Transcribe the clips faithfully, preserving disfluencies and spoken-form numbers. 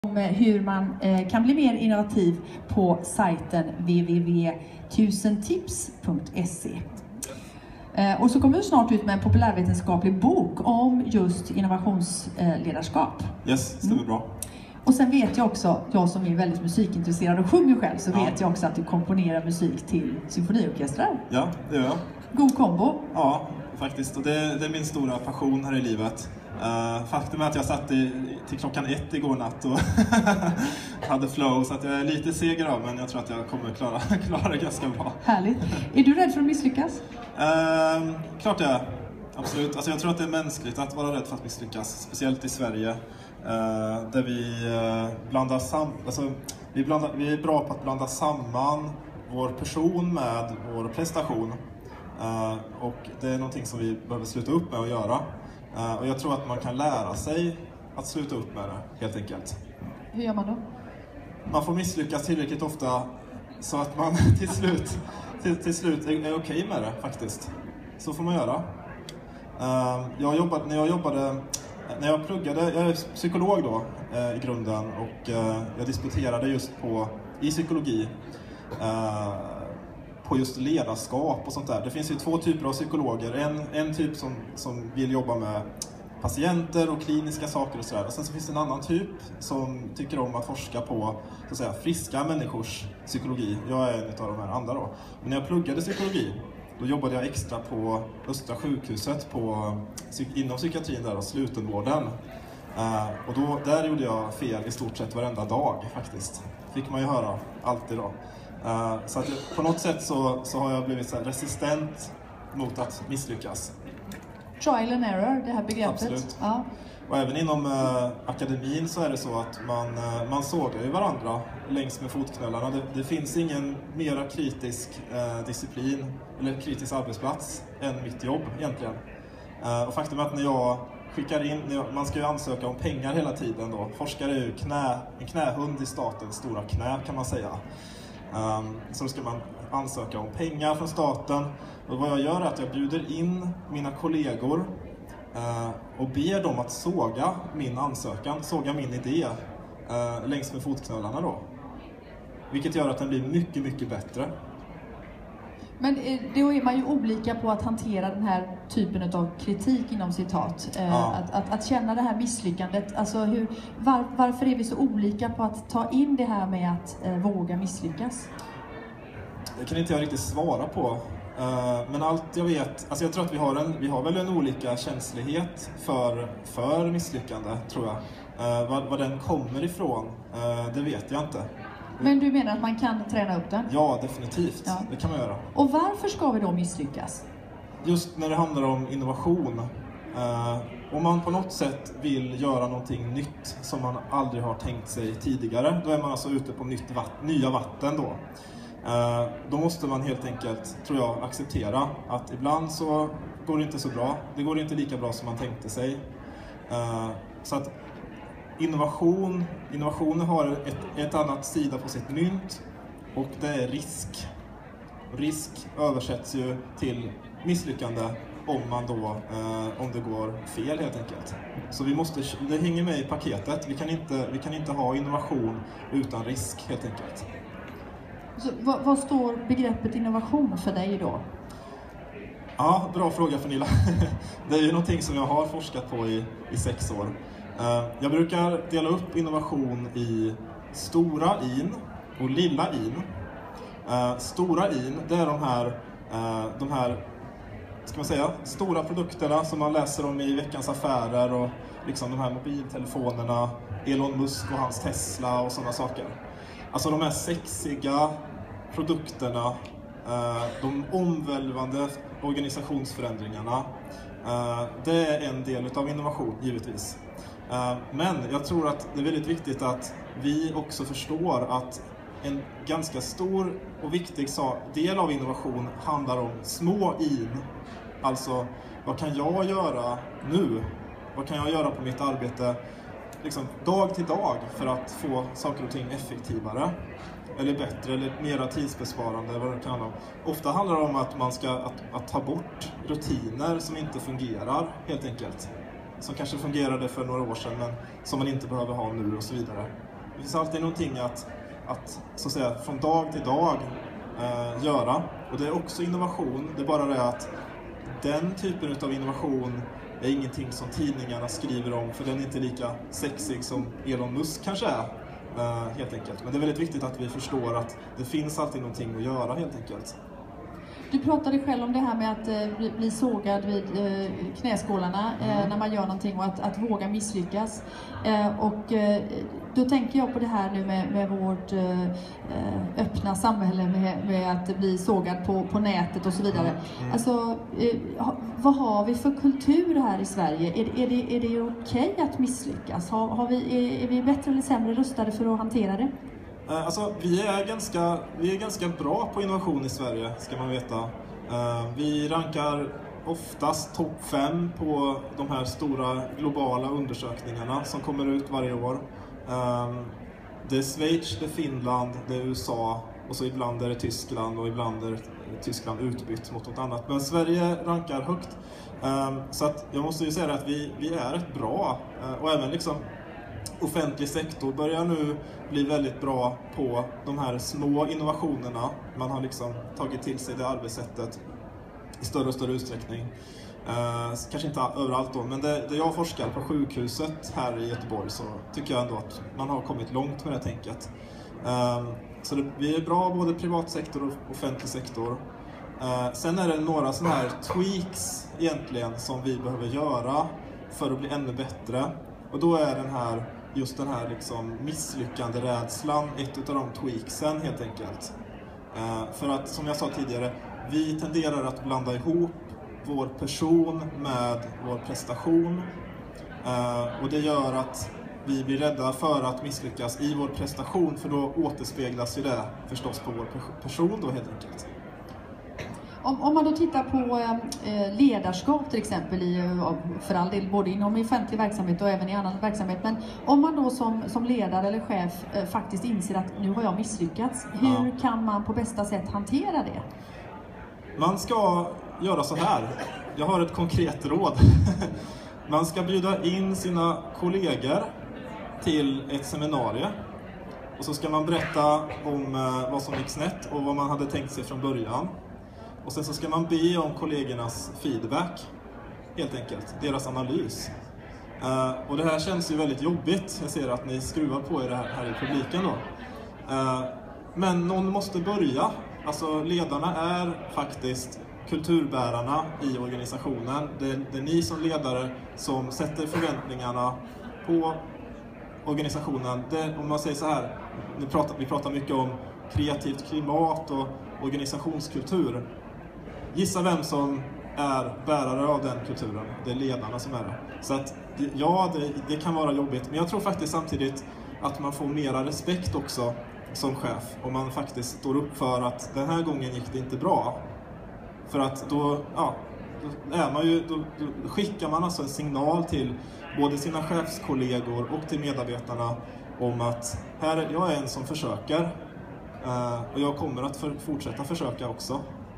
om hur man kan bli mer innovativ på sajten w w w punkt tusen tips punkt se. Och så kommer vi snart ut med en populärvetenskaplig bok om just innovationsledarskap. Yes, stämmer mm. bra. Och sen vet jag också, jag som är väldigt musikintresserad och sjunger själv, så ja. vet jag också att du komponerar musik till symfoniorkestrar. Ja, det gör jag. God kombo. Ja, faktiskt. Och det, det är min stora passion här i livet. Uh, faktum är att jag satt i, till klockan ett igår natt och hade flow, så att jag är lite seger av, men jag tror att jag kommer klara, klara det ganska bra. Härligt. Är du rädd för att misslyckas? Uh, klart jag är. Absolut. Alltså jag tror att det är mänskligt att vara rädd för att misslyckas, speciellt i Sverige. Uh, där vi uh, blandar sam alltså, vi, blandar, vi är bra på att blanda samman vår person med vår prestation. Uh, och det är någonting som vi behöver sluta upp med att göra. Uh, och jag tror att man kan lära sig att sluta upp med det, helt enkelt. Hur gör man då? Man får misslyckas tillräckligt ofta så att man till slut, till, till slut är, är okej med det, faktiskt. Så får man göra. Uh, jag jobbade, när jag jobbade, när jag pluggade, jag är psykolog då uh, i grunden, och uh, jag disputerade just på, i psykologi. Uh, på just ledarskap och sånt där. Det finns ju två typer av psykologer. En, en typ som, som vill jobba med patienter och kliniska saker och sådär. Och sen så finns det en annan typ som tycker om att forska på, så att säga, friska människors psykologi. Jag är en av de här andra då. Men när jag pluggade psykologi, då jobbade jag extra på Östra sjukhuset på, inom psykiatrin där och slutenvården. Uh, och då, där gjorde jag fel i stort sett varenda dag faktiskt. Fick man ju höra alltid då. Uh, så att jag, på något sätt så, så har jag blivit så här resistent mot att misslyckas. Trial and error, det här begreppet. Absolut. Ja. Och även inom uh, akademin så är det så att man, uh, man sågar ju varandra längs med fotknölarna. Det, det finns ingen mera kritisk uh, disciplin eller kritisk arbetsplats än mitt jobb egentligen. Uh, och faktum är att när jag skickar in, när jag, man ska ju ansöka om pengar hela tiden då. Forskare är ju knä, en knähund i statens stora knä, kan man säga. Um, så ska man ansöka om pengar från staten, och vad jag gör är att jag bjuder in mina kollegor uh, och ber dem att såga min ansökan, såga min idé uh, längs med fotknölarna då, vilket gör att den blir mycket, mycket bättre. Men då är man ju olika på att hantera den här typen av kritik inom citat. Ja. Att, att, att känna det här misslyckandet. Alltså hur, var, varför är vi så olika på att ta in det här med att eh, våga misslyckas? Det kan inte jag riktigt svara på. Uh, men allt jag vet, alltså jag tror att vi har, en, vi har väl en olika känslighet för, för misslyckande, tror jag. Uh, var, var den kommer ifrån, uh, det vet jag inte. Men du menar att man kan träna upp den? Ja, definitivt. Ja. Det kan man göra. Och varför ska vi då misslyckas? Just när det handlar om innovation. Eh, om man på något sätt vill göra någonting nytt som man aldrig har tänkt sig tidigare, då är man alltså ute på nytt vatt, nya vatten då. Eh, då måste man helt enkelt, tror jag, acceptera att ibland så går det inte så bra. Det går inte lika bra som man tänkte sig. Eh, så att Innovation, innovationer har ett, ett annat sida på sitt mynt, och det är risk. Risk översätts ju till misslyckande om, man då, eh, om det går fel, helt enkelt. Så vi måste, det hänger med i paketet. Vi kan inte, vi kan inte ha innovation utan risk, helt enkelt. Så, vad, vad står begreppet innovation för dig då? Ja, bra fråga, Pernilla. Det är ju någonting som jag har forskat på i, i sex år. Jag brukar dela upp innovation i stora in och lilla in. Stora in, det är de här, de här ska man säga, stora produkterna som man läser om i Veckans Affärer, och liksom de här mobiltelefonerna, Elon Musk och hans Tesla och sådana saker. Alltså de här sexiga produkterna, de omvälvande organisationsförändringarna. Det är en del av innovation, givetvis. Men jag tror att det är väldigt viktigt att vi också förstår att en ganska stor och viktig del av innovation handlar om små in. Alltså, vad kan jag göra nu? Vad kan jag göra på mitt arbete liksom, dag till dag för att få saker och ting effektivare? Eller bättre, eller mera tidsbesparande, vad det kan handla om. Ofta handlar det om att man ska att, att ta bort rutiner som inte fungerar, helt enkelt. Som kanske fungerade för några år sedan, men som man inte behöver ha nu, och så vidare. Det finns alltid någonting att, att, så att säga, från dag till dag eh, göra. Och det är också innovation. Det är bara det att den typen av innovation är ingenting som tidningarna skriver om, för den är inte lika sexig som Elon Musk kanske är, uh, helt enkelt. Men det är väldigt viktigt att vi förstår att det finns alltid någonting att göra, helt enkelt. Du pratade själv om det här med att eh, bli, bli sågad vid eh, knäskålarna eh, mm. när man gör någonting, och att, att våga misslyckas. Eh, och eh, då tänker jag på det här nu med, med vårt eh, öppna samhälle med, med att bli sågad på, på nätet och så vidare. Mm. Mm. Alltså, eh, ha, vad har vi för kultur här i Sverige? Är, är det, är det okej att misslyckas? Har, har vi, är, är vi bättre eller sämre rustade för att hantera det? Alltså, vi är, ganska, vi är ganska bra på innovation i Sverige, ska man veta. Uh, vi rankar oftast topp fem på de här stora globala undersökningarna som kommer ut varje år. Uh, det är Schweiz, det är Finland, det är U S A, och så ibland är det Tyskland, och ibland är Tyskland utbytt mot något annat. Men Sverige rankar högt. Uh, så att jag måste ju säga att vi, vi är rätt bra. Uh, och även liksom offentlig sektor börjar nu bli väldigt bra på de här små innovationerna. Man har liksom tagit till sig det arbetssättet i större och större utsträckning. Eh, kanske inte överallt då, men det, det jag forskar på sjukhuset här i Göteborg, så tycker jag ändå att man har kommit långt med det tänket. Eh, så det, vi är bra både privat sektor och offentlig sektor. Eh, sen är det några sådana här tweaks egentligen som vi behöver göra för att bli ännu bättre. Och då är den här just den här liksom misslyckande rädslan ett av de tweaksen, helt enkelt. Uh, för att, som jag sa tidigare, vi tenderar att blanda ihop vår person med vår prestation. Uh, och det gör att vi blir rädda för att misslyckas i vår prestation, för då återspeglas ju det förstås på vår person då, helt enkelt. Om, om man då tittar på eh, ledarskap till exempel, i, för all del både inom offentlig verksamhet och även i annan verksamhet, men om man då som, som ledare eller chef eh, faktiskt inser att nu har jag misslyckats, hur ja. kan man på bästa sätt hantera det? Man ska göra så här. Jag har ett konkret råd. Man ska bjuda in sina kollegor till ett seminarium. Och så ska man berätta om eh, vad som gick snett och vad man hade tänkt sig från början. Och sen så ska man be om kollegornas feedback, helt enkelt, deras analys. Uh, och det här känns ju väldigt jobbigt. Jag ser att ni skruvar på er det här, här i publiken då. Uh, men någon måste börja. Alltså ledarna är faktiskt kulturbärarna i organisationen. Det är, det är ni som ledare som sätter förväntningarna på organisationen. Det, om man säger så här, vi pratar, vi pratar mycket om kreativt klimat och organisationskultur. Gissa vem som är bärare av den kulturen. Det är ledarna som är det. Så att, ja, det, det kan vara jobbigt. Men jag tror faktiskt samtidigt att man får mera respekt också som chef. Om man faktiskt står upp för att den här gången gick det inte bra. För att då, ja, då, är man ju, då, då skickar man alltså en signal till både sina chefskollegor och till medarbetarna om att här, jag är en som försöker. Uh, och jag kommer att för, fortsätta försöka också.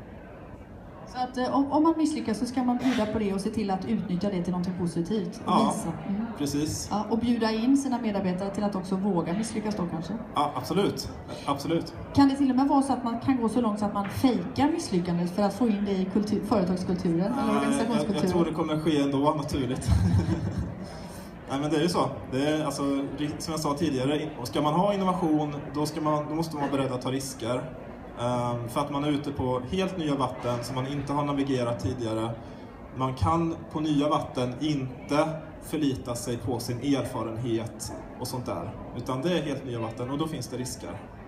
Så att eh, om, om man misslyckas så ska man bjuda på det och se till att utnyttja det till något positivt. Och ja, visa. Mm. precis. Ja, och bjuda in sina medarbetare till att också våga misslyckas då kanske? Ja, absolut. absolut. Kan det till och med vara så att man kan gå så långt så att man fejkar misslyckandet för att få in det i kultur, företagskulturen Nej, eller organisationskulturen? Jag, jag tror det kommer ske ändå, naturligt. Nej, men det är ju så. Det är, alltså, som jag sa tidigare, ska man ha innovation, då, ska man, då måste man vara beredd att ta risker. Um, för att man är ute på helt nya vatten som man inte har navigerat tidigare. Man kan på nya vatten inte förlita sig på sin erfarenhet och sånt där. Utan det är helt nya vatten och då finns det risker.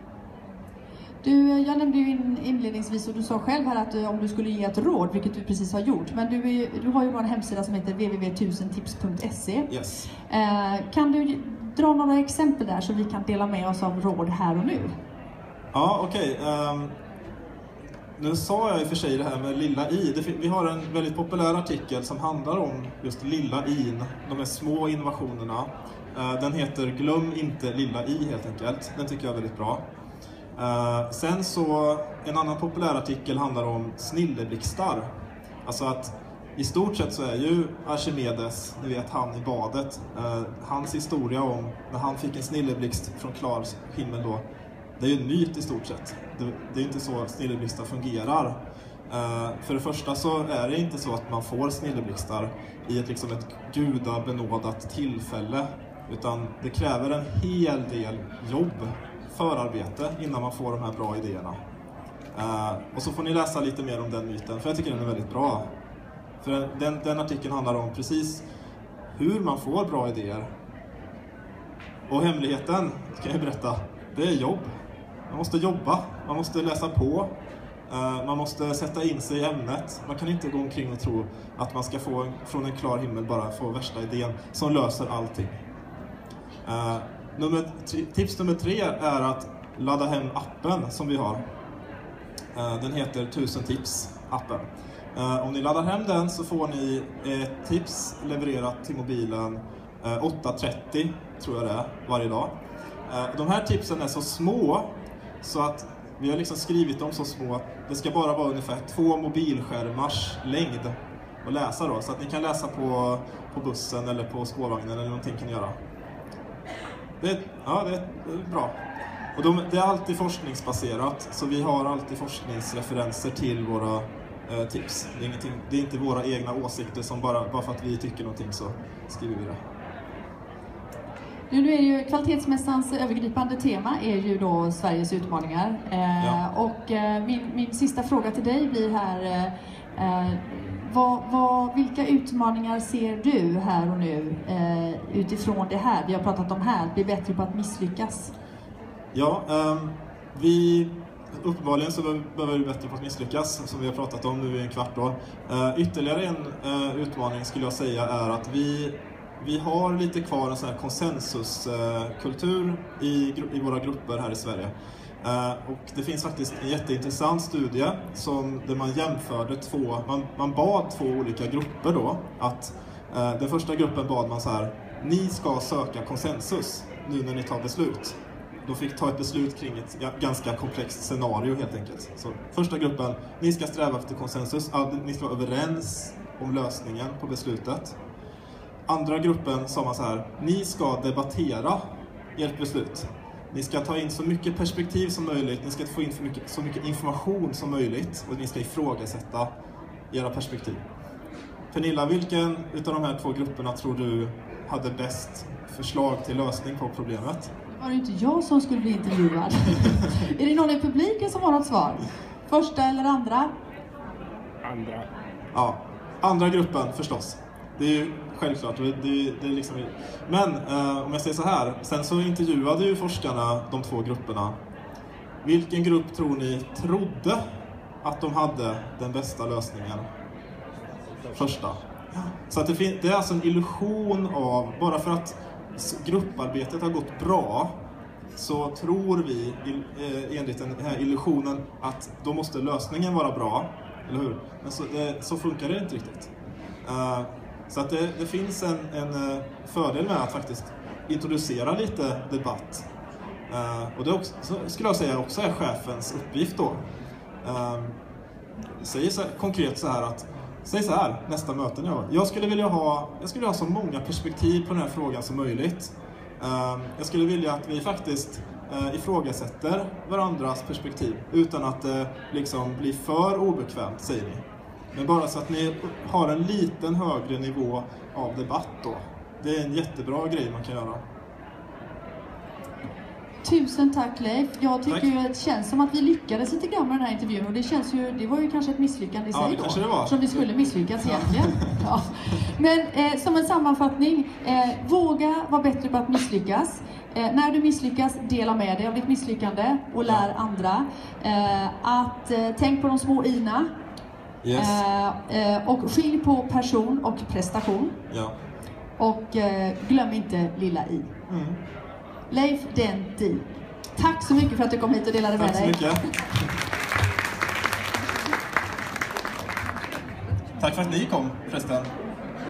Du, jag nämnde ju in, inledningsvis och du sa själv här att om du skulle ge ett råd, vilket du precis har gjort. Men du, är, du har ju bara en hemsida som heter w w w punkt tusen tips punkt se. Yes. Eh, kan du dra några exempel där så vi kan dela med oss av råd här och nu? Ja, okej. Okay. Um, nu sa jag i och för sig det här med lilla i. Det, vi har en väldigt populär artikel som handlar om just lilla in, de här små innovationerna. Uh, den heter Glöm inte lilla i, helt enkelt. Den tycker jag är väldigt bra. Uh, sen så, en annan populär artikel handlar om snilleblixtar. Alltså att i stort sett så är ju Archimedes, ni vet han i badet, eh, hans historia om när han fick en snilleblixt från klar himmel då, det är ju en myt i stort sett. Det, det är inte så snilleblixtar fungerar. Uh, för det första så är det inte så att man får snilleblixtar i ett, liksom ett gudabenådat tillfälle, utan det kräver en hel del jobb, förarbete, innan man får de här bra idéerna. Uh, och så får ni läsa lite mer om den myten, för jag tycker den är väldigt bra. För den, den artikeln handlar om precis hur man får bra idéer. Och hemligheten, kan jag berätta, det är jobb. Man måste jobba, man måste läsa på. Man måste sätta in sig i ämnet. Man kan inte gå omkring och tro att man ska få från en klar himmel bara få värsta idén som löser allting. Uh, nummer, tips nummer tre är att ladda hem appen som vi har. Uh, den heter tusen tips appen. Uh, om ni laddar hem den så får ni ett tips levererat till mobilen uh, åtta trettio tror jag det är varje dag. Uh, de här tipsen är så små så att vi har liksom skrivit dem så små att det ska bara vara ungefär två mobilskärmars längd att läsa då. Så att ni kan läsa på, på bussen eller på spårvagnen eller någonting kan ni göra. Det är, ja, det är bra. Och de, det är alltid forskningsbaserat, så vi har alltid forskningsreferenser till våra eh, tips. Det är, ingenting, det är inte våra egna åsikter som bara, bara för att vi tycker någonting så skriver vi det. Nu är ju kvalitetsmässans övergripande tema är ju då Sveriges utmaningar. Eh, ja. Och eh, min, min sista fråga till dig blir här, eh, vad, vad, vilka utmaningar ser du här och nu eh, utifrån det här? Vi har pratat om här, bli bättre på att misslyckas. Ja, eh, vi uppenbarligen så behöver vi bli bättre på att misslyckas, som vi har pratat om nu i en kvart då. Eh, ytterligare en eh, utmaning skulle jag säga är att vi Vi har lite kvar en sån här konsensuskultur i, i våra grupper här i Sverige. Uh, och det finns faktiskt en jätteintressant studie som, där man jämförde två, man, man bad två olika grupper då. Att, uh, den första gruppen bad man så här: ni ska söka konsensus nu när ni tar beslut. De fick ta ett beslut kring ett ganska komplext scenario helt enkelt. Så första gruppen, ni ska sträva efter konsensus, ni ska vara överens om lösningen på beslutet. Andra gruppen sa man så här: ni ska debattera ert beslut. Ni ska ta in så mycket perspektiv som möjligt, ni ska få in för mycket, så mycket information som möjligt och ni ska ifrågasätta era perspektiv. Pernilla, vilken utav de här två grupperna tror du hade bäst förslag till lösning på problemet? Var det inte jag som skulle bli intervjuad? Är det någon i publiken som har något svar? Första eller andra? Andra. Ja, andra gruppen förstås. Det är ju självklart. Det är, det är liksom... Men eh, om jag säger så här, sen så intervjuade ju forskarna de två grupperna. Vilken grupp tror ni trodde att de hade den bästa lösningen? Första. Så att det, fin- det är alltså en illusion av, bara för att grupparbetet har gått bra så tror vi eh, enligt den här illusionen att då måste lösningen vara bra, eller hur? Men så, det, så funkar det inte riktigt. Uh, Så att det, det finns en, en fördel med att faktiskt introducera lite debatt. Uh, och det också, skulle jag säga också är chefens uppgift då. Uh, säg så här, konkret så här att, säg så här nästa möte nu. Jag skulle vilja ha, jag skulle ha så många perspektiv på den här frågan som möjligt. Uh, jag skulle vilja att vi faktiskt uh, ifrågasätter varandras perspektiv utan att det uh, liksom blir för obekvämt, säger ni. Men bara så att ni har en liten högre nivå av debatt då. Det är en jättebra grej man kan göra. Tusen tack Leif. Jag tycker tack. ju att det känns som att vi lyckades lite grann med den här intervjun. Och det känns ju, det var ju kanske ett misslyckande i sig ja, det då. Kanske det var. Som vi skulle misslyckas egentligen. Ja. Men eh, som en sammanfattning, eh, våga vara bättre på att misslyckas. Eh, när du misslyckas, dela med dig av ditt misslyckande och lär ja. andra. Eh, att eh, tänk på de små ina. Yes. Eh, eh, och skilj på person och prestation. Ja. Och eh, glöm inte lilla i. Mm. Leif Denti. Tack så mycket för att du kom hit och delade Tack med dig. Tack så mycket. Tack för att ni kom förresten.